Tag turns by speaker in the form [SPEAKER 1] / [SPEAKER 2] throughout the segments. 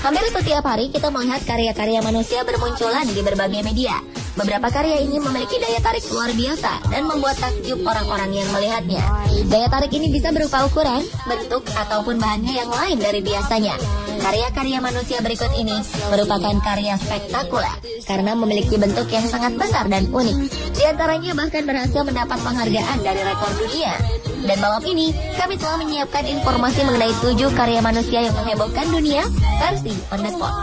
[SPEAKER 1] Hampir setiap hari kita melihat karya-karya manusia bermunculan di berbagai media. Beberapa karya ini memiliki daya tarik luar biasa dan membuat takjub orang-orang yang melihatnya. Daya tarik ini bisa berupa ukuran, bentuk, ataupun bahannya yang lain dari biasanya. Karya-karya manusia berikut ini merupakan karya spektakuler karena memiliki bentuk yang sangat besar dan unik. Di antaranya bahkan berhasil mendapat penghargaan dari rekor dunia. Dan malam ini kami telah menyiapkan informasi mengenai 7 karya manusia yang menghebohkan dunia versi on the spot.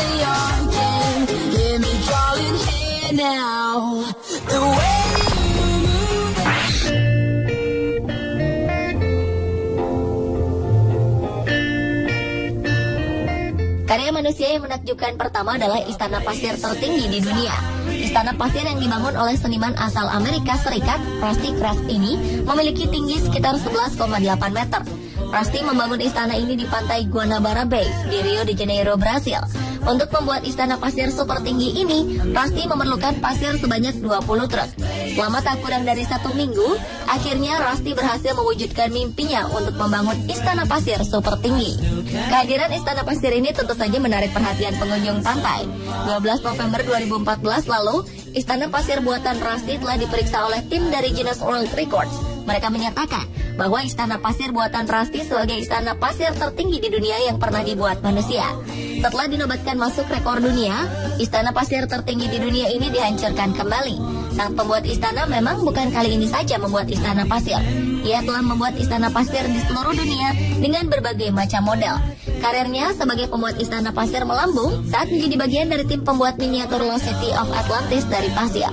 [SPEAKER 1] Karya manusia yang menakjubkan pertama adalah istana pasir tertinggi di dunia. Istana pasir yang dibangun oleh seniman asal Amerika Serikat, Rusty Kraft ini memiliki tinggi sekitar 11,8 meter. Rusty membangun istana ini di pantai Guanabara Bay di Rio de Janeiro, Brasil. Untuk membuat istana pasir super tinggi ini, Rusty memerlukan pasir sebanyak 20 truk. Selama tak kurang dari 1 minggu, akhirnya Rusty berhasil mewujudkan mimpinya untuk membangun istana pasir super tinggi. Kehadiran istana pasir ini tentu saja menarik perhatian pengunjung pantai. 12 November 2014 lalu, istana pasir buatan Rusty telah diperiksa oleh tim dari Guinness World Records. Mereka menyatakan bahwa istana pasir buatan Rusty sebagai istana pasir tertinggi di dunia yang pernah dibuat manusia. Setelah dinobatkan masuk rekor dunia, istana pasir tertinggi di dunia ini dihancurkan kembali. Sang pembuat istana memang bukan kali ini saja membuat istana pasir. Ia telah membuat istana pasir di seluruh dunia dengan berbagai macam model. Karirnya sebagai pembuat istana pasir melambung saat menjadi bagian dari tim pembuat miniatur Lost City of Atlantis dari pasir.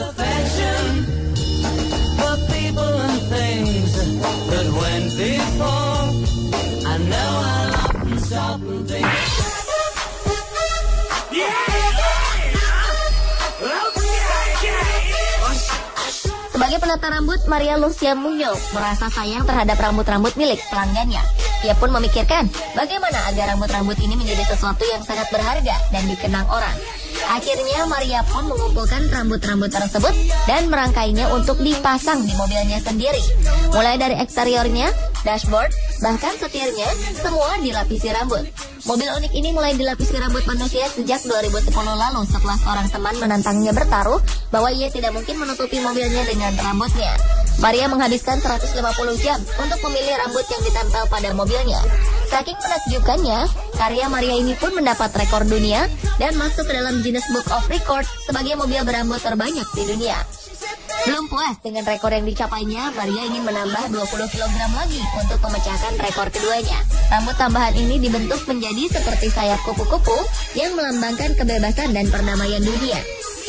[SPEAKER 1] Sebagai penata rambut, Maria Lucia Muñoz merasa sayang terhadap rambut-rambut milik pelanggannya. Ia pun memikirkan bagaimana agar rambut-rambut ini menjadi sesuatu yang sangat berharga dan dikenang orang. Akhirnya Maria pun mengumpulkan rambut-rambut tersebut dan merangkainya untuk dipasang di mobilnya sendiri. Mulai dari eksteriornya, dashboard, bahkan setirnya, semua dilapisi rambut. Mobil unik ini mulai dilapisi rambut manusia sejak 2010 lalu setelah seorang teman menantangnya bertaruh bahwa ia tidak mungkin menutupi mobilnya dengan rambutnya. Maria menghabiskan 150 jam untuk memilih rambut yang ditempel pada mobilnya. Saking menakjubkannya, karya Maria ini pun mendapat rekor dunia dan masuk ke dalam Guinness Book of Records sebagai mobil berambut terbanyak di dunia. Belum puas dengan rekor yang dicapainya, Maria ingin menambah 20 kg lagi untuk memecahkan rekor keduanya. Rambut tambahan ini dibentuk menjadi seperti sayap kupu-kupu yang melambangkan kebebasan dan perdamaian dunia.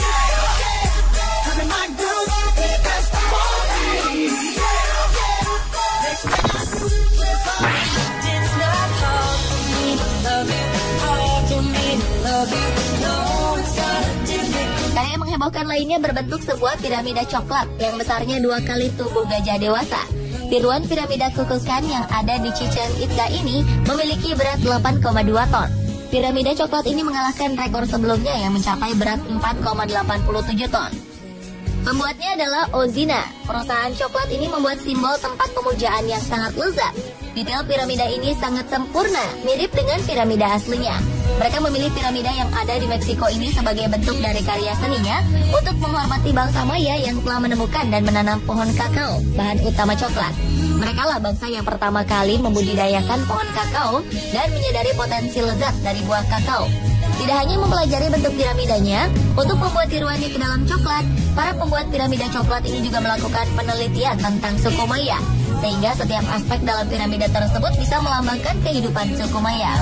[SPEAKER 1] Karya menghebohkan lainnya berbentuk sebuah piramida coklat yang besarnya 2 kali tubuh gajah dewasa. Tiruan piramida kukukan yang ada di Chichen Itza ini memiliki berat 8,2 ton. Piramida coklat ini mengalahkan rekor sebelumnya yang mencapai berat 4,87 ton. Pembuatnya adalah Ozina. Perusahaan coklat ini membuat simbol tempat pemujaan yang sangat lezat. Detail piramida ini sangat sempurna, mirip dengan piramida aslinya. Mereka memilih piramida yang ada di Meksiko ini sebagai bentuk dari karya seninya untuk menghormati bangsa Maya yang telah menemukan dan menanam pohon kakao, bahan utama coklat. Mereka lah bangsa yang pertama kali membudidayakan pohon kakao dan menyadari potensi lezat dari buah kakao. Tidak hanya mempelajari bentuk piramidanya, untuk membuat tiruannya ke dalam coklat, para pembuat piramida coklat ini juga melakukan penelitian tentang suku Maya, sehingga setiap aspek dalam piramida tersebut bisa melambangkan kehidupan suku Maya.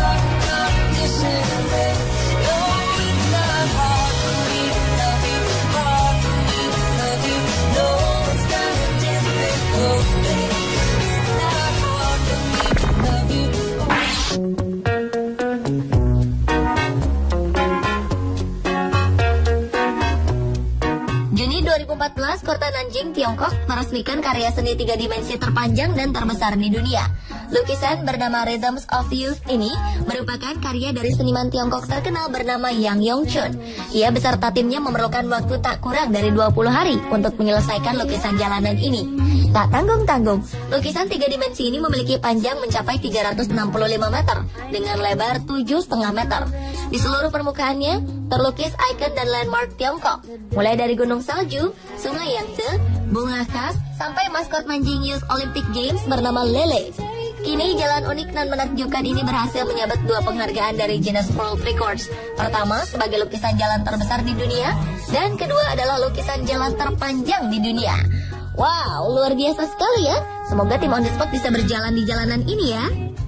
[SPEAKER 1] Juni 2014, Universitas Kota Nanjing, Tiongkok meresmikan karya seni 3 dimensi terpanjang dan terbesar di dunia. Lukisan bernama Rhythms of Youth ini merupakan karya dari seniman Tiongkok terkenal bernama Yang Yongchun. Ia beserta timnya memerlukan waktu tak kurang dari 20 hari untuk menyelesaikan lukisan jalanan ini. Tak tanggung-tanggung, lukisan 3 dimensi ini memiliki panjang mencapai 365 meter dengan lebar 7,5 meter. Di seluruh permukaannya terlukis ikon dan landmark Tiongkok, mulai dari gunung salju, sungai Yangtze, bunga khas, sampai maskot Nanjing Youth Olympic Games bernama Lele. Kini jalan unik dan menakjubkan ini berhasil menyabet 2 penghargaan dari Guinness World Records. Pertama sebagai lukisan jalan terbesar di dunia, dan kedua adalah lukisan jalan terpanjang di dunia. Wow, luar biasa sekali ya. Semoga tim On The Spot bisa berjalan di jalanan ini ya.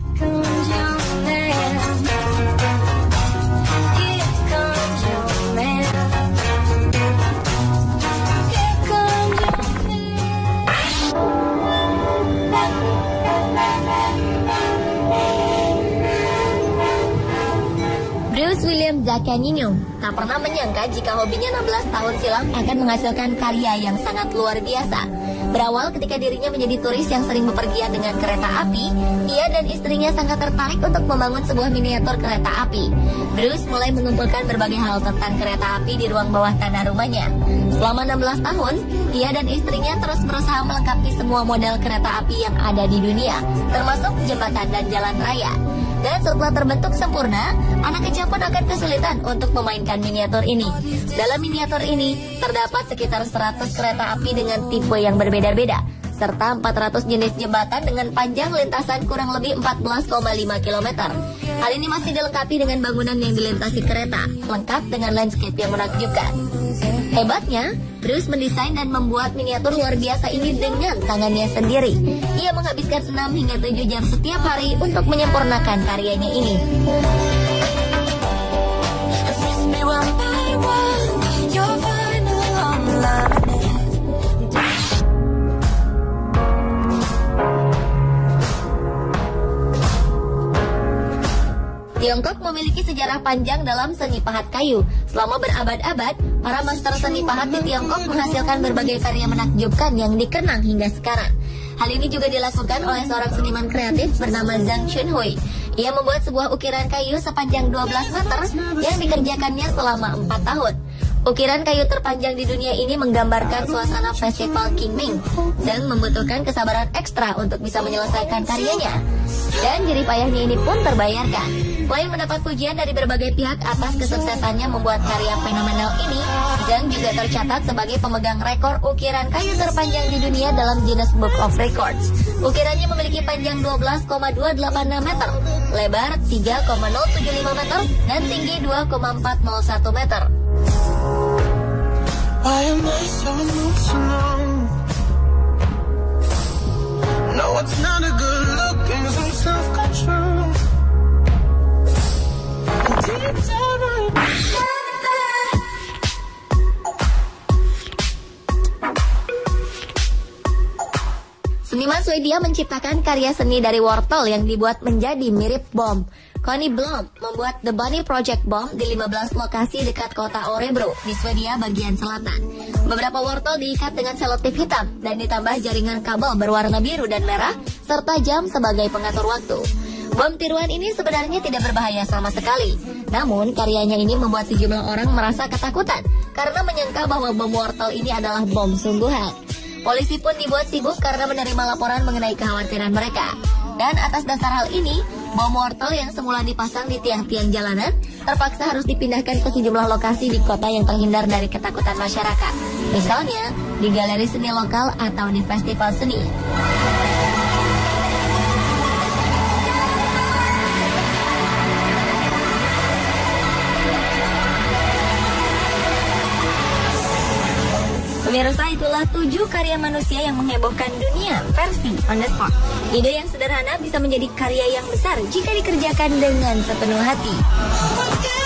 [SPEAKER 1] Bruce William Zaccanino tak pernah menyangka jika hobinya 16 tahun silam akan menghasilkan karya yang sangat luar biasa. Berawal ketika dirinya menjadi turis yang sering bepergian dengan kereta api, ia dan istrinya sangat tertarik untuk membangun sebuah miniatur kereta api. Bruce mulai mengumpulkan berbagai hal tentang kereta api di ruang bawah tanah rumahnya. Selama 16 tahun, ia dan istrinya terus berusaha melengkapi semua model kereta api yang ada di dunia, termasuk jembatan dan jalan raya. Dan setelah terbentuk sempurna, anak kecil pun akan kesulitan untuk memainkan miniatur ini. Dalam miniatur ini, terdapat sekitar 100 kereta api dengan tipe yang berbeda-beda, serta 400 jenis jembatan dengan panjang lintasan kurang lebih 14,5 km. Hal ini masih dilengkapi dengan bangunan yang dilintasi kereta, lengkap dengan landscape yang menakjubkan. Hebatnya, Bruce mendesain dan membuat miniatur luar biasa ini dengan tangannya sendiri. Ia menghabiskan 6 hingga 7 jam setiap hari untuk menyempurnakan karyanya ini. Tiongkok memiliki sejarah panjang dalam seni pahat kayu. Selama berabad-abad, para master seni pahat di Tiongkok menghasilkan berbagai karya menakjubkan yang dikenang hingga sekarang. Hal ini juga dilakukan oleh seorang seniman kreatif bernama Zhang Chunhui. Ia membuat sebuah ukiran kayu sepanjang 12 meter yang dikerjakannya selama 4 tahun. Ukiran kayu terpanjang di dunia ini menggambarkan suasana festival Qingming dan membutuhkan kesabaran ekstra untuk bisa menyelesaikan karyanya. Dan jerih payahnya ini pun terbayarkan. Selain mendapat pujian dari berbagai pihak atas kesuksesannya membuat karya fenomenal ini, Zhang juga tercatat sebagai pemegang rekor ukiran kayu terpanjang di dunia dalam Guinness Book of Records. Ukirannya memiliki panjang 12,286 meter, lebar 3,075 meter, dan tinggi 2,401 meter.
[SPEAKER 2] Why am I so emotional? No, it's not a good look, and some self-control. Deep down
[SPEAKER 1] Seniman Swedia menciptakan karya seni dari wortel yang dibuat menjadi mirip bom. Conny Blom membuat The Bunny Project Bomb di 15 lokasi dekat kota Örebro di Swedia bagian selatan. Beberapa wortel diikat dengan selotip hitam dan ditambah jaringan kabel berwarna biru dan merah serta jam sebagai pengatur waktu. Bom tiruan ini sebenarnya tidak berbahaya sama sekali. Namun karyanya ini membuat sejumlah orang merasa ketakutan karena menyangka bahwa bom wortel ini adalah bom sungguhan. Polisi pun dibuat sibuk karena menerima laporan mengenai kekhawatiran mereka. Dan atas dasar hal ini, bom wortel yang semula dipasang di tiang-tiang jalanan terpaksa harus dipindahkan ke sejumlah lokasi di kota yang terhindar dari ketakutan masyarakat. Misalnya, di galeri seni lokal atau di festival seni. Pemirsa, itulah 7 karya manusia yang menghebohkan dunia versi On The Spot. Ide yang sederhana bisa menjadi karya yang besar jika dikerjakan dengan sepenuh hati.